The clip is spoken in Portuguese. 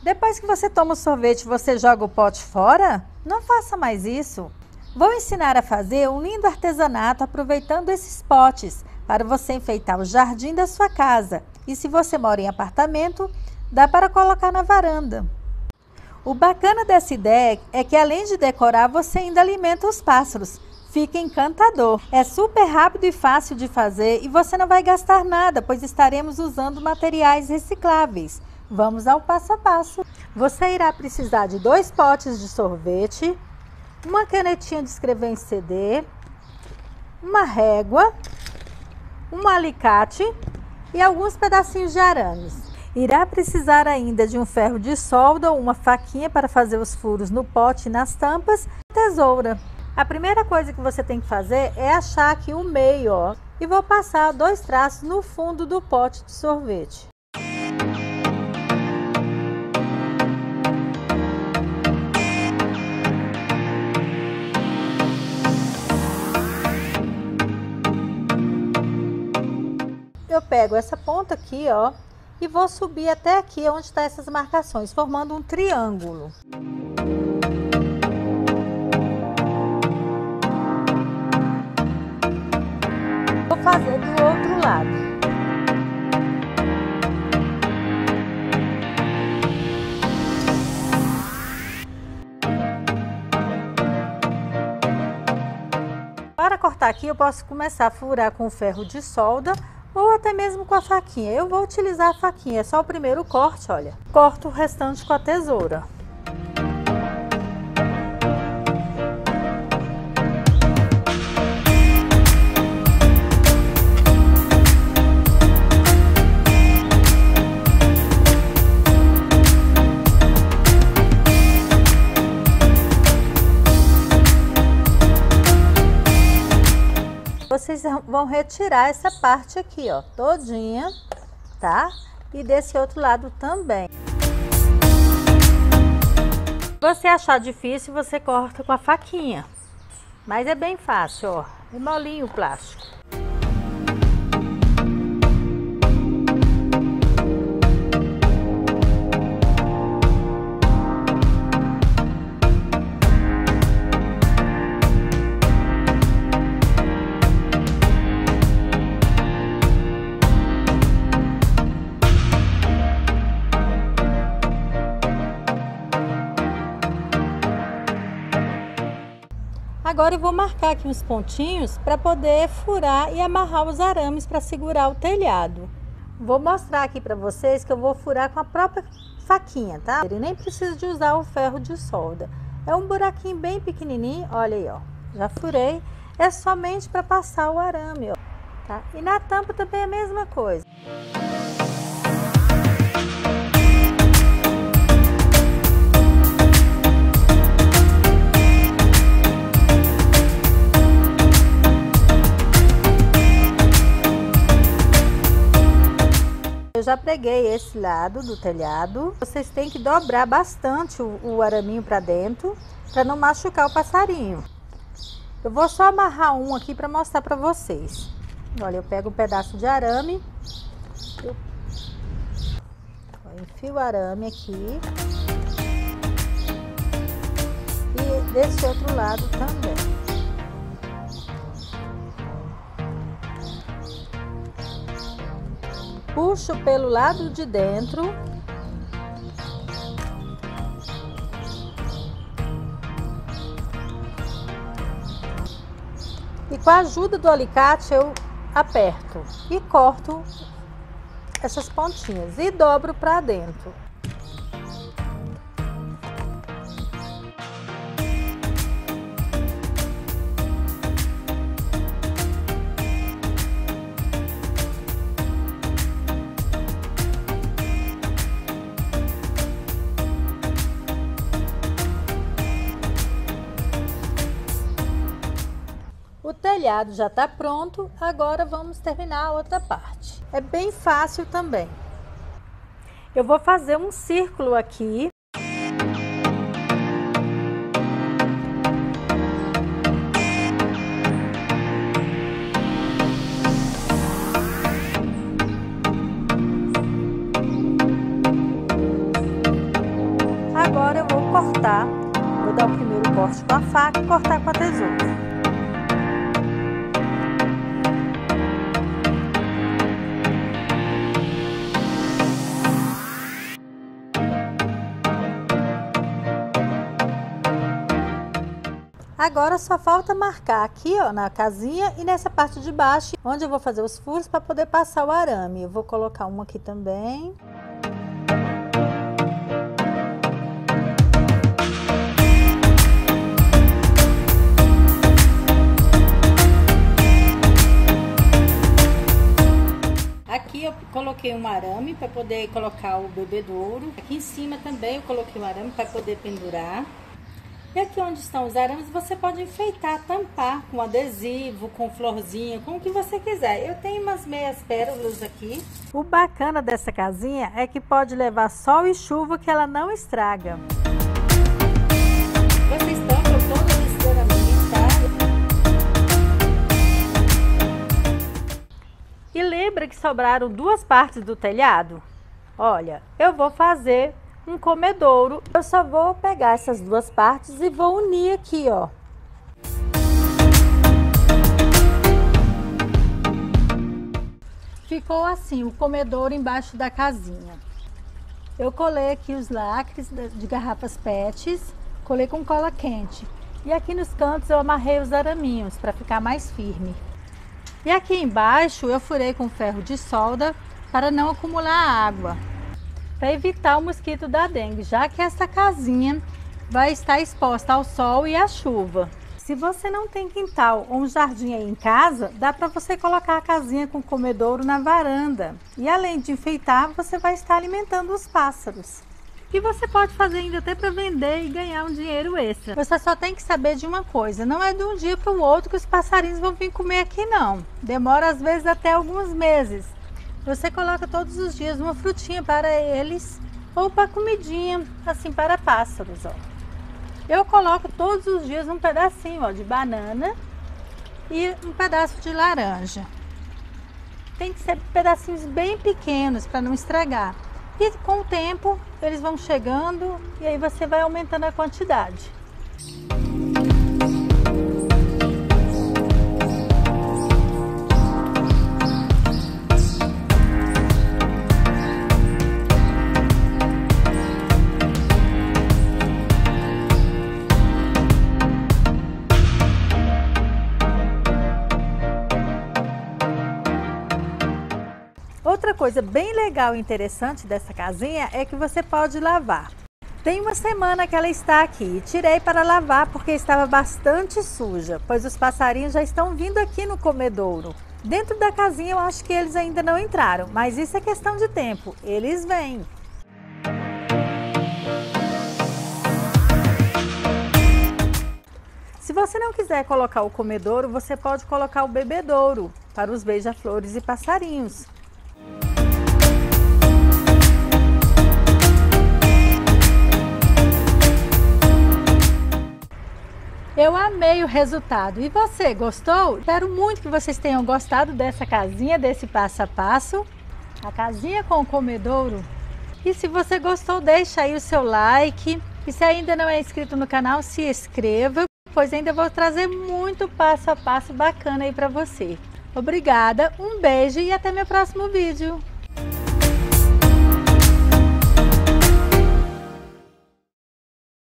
Depois que você toma o sorvete, você joga o pote fora? Não faça mais isso. Vou ensinar a fazer um lindo artesanato aproveitando esses potes para você enfeitar o jardim da sua casa. E se você mora em apartamento, dá para colocar na varanda. O bacana dessa ideia é que além de decorar, você ainda alimenta os pássaros. Fica encantador. É super rápido e fácil de fazer e você não vai gastar nada, pois estaremos usando materiais recicláveis. Vamos ao passo a passo. Você irá precisar de 2 potes de sorvete, uma canetinha de escrever em CD, uma régua, um alicate e alguns pedacinhos de arames. Irá precisar ainda de um ferro de solda ou uma faquinha para fazer os furos no pote e nas tampas e tesoura. A primeira coisa que você tem que fazer é achar aqui o meio, ó, e vou passar 2 traços no fundo do pote de sorvete. Eu pego essa ponta aqui, ó, e vou subir até aqui onde está essas marcações, formando um triângulo. Vou fazer do outro lado. Para cortar aqui, eu posso começar a furar com o ferro de solda ou até mesmo com a faquinha. Eu vou utilizar a faquinha, é só o primeiro corte, olha. Corto o restante com a tesoura. Vocês vão retirar essa parte aqui, ó, todinha, tá? E desse outro lado também. Se você achar difícil, você corta com a faquinha. Mas é bem fácil, ó. É molinho o plástico. Agora eu vou marcar aqui uns pontinhos para poder furar e amarrar os arames para segurar o telhado. Vou mostrar aqui para vocês que eu vou furar com a própria faquinha, tá? Eu nem preciso de usar o ferro de solda. É um buraquinho bem pequenininho, olha aí, ó. Já furei. É somente para passar o arame, ó, tá? E na tampa também é a mesma coisa. Eu já preguei esse lado do telhado. Vocês têm que dobrar bastante o araminho para dentro, para não machucar o passarinho. Eu vou só amarrar um aqui para mostrar para vocês. Olha, eu pego um pedaço de arame, eu enfio o arame aqui e desse outro lado também. Puxo pelo lado de dentro. E com a ajuda do alicate eu aperto e corto essas pontinhas e dobro para dentro. O telhado já está pronto, agora vamos terminar a outra parte. É bem fácil também. Eu vou fazer um círculo aqui. vou dar o primeiro corte com a faca e cortar com a tesoura. Agora só falta marcar aqui, ó, na casinha e nessa parte de baixo, onde eu vou fazer os furos para poder passar o arame. Eu vou colocar uma aqui também. Aqui eu coloquei um arame para poder colocar o bebedouro. Aqui em cima também eu coloquei um arame para poder pendurar. E aqui onde estão os arames, você pode enfeitar, tampar com adesivo, com florzinha, com o que você quiser. Eu tenho umas meias pérolas aqui. O bacana dessa casinha é que pode levar sol e chuva que ela não estraga. Vocês tampam todos esses araminhos, tá? E lembra que sobraram duas partes do telhado? Olha, eu vou fazer um comedouro. Eu só vou pegar essas duas partes e vou unir aqui, ó. Ficou assim o comedouro embaixo da casinha. Eu colei aqui os lacres de garrafas PETs, colei com cola quente. E aqui nos cantos eu amarrei os araminhos para ficar mais firme. E aqui embaixo eu furei com ferro de solda para não acumular água, para evitar o mosquito da dengue, já que essa casinha vai estar exposta ao sol e à chuva. Se você não tem quintal ou um jardim aí em casa, dá para você colocar a casinha com comedouro na varanda. E além de enfeitar, você vai estar alimentando os pássaros. E você pode fazer ainda até para vender e ganhar um dinheiro extra. Você só tem que saber de uma coisa, não é de um dia para o outro que os passarinhos vão vir comer aqui não. Demora às vezes até alguns meses. Você coloca todos os dias uma frutinha para eles ou para comidinha, assim, para pássaros, ó. Eu coloco todos os dias um pedacinho, ó, de banana e um pedaço de laranja. Tem que ser pedacinhos bem pequenos para não estragar. E com o tempo eles vão chegando e aí você vai aumentando a quantidade. Outra coisa bem legal e interessante dessa casinha é que você pode lavar. Tem uma semana que ela está aqui, tirei para lavar porque estava bastante suja, pois os passarinhos já estão vindo aqui no comedouro. Dentro da casinha eu acho que eles ainda não entraram, mas isso é questão de tempo, eles vêm. Se você não quiser colocar o comedouro, você pode colocar o bebedouro para os beija-flores e passarinhos. Eu amei o resultado. E você, gostou? Espero muito que vocês tenham gostado dessa casinha, desse passo a passo. A casinha com o comedouro. E se você gostou, deixa aí o seu like. E se ainda não é inscrito no canal, se inscreva, pois ainda vou trazer muito passo a passo bacana aí para você. Obrigada, um beijo e até meu próximo vídeo.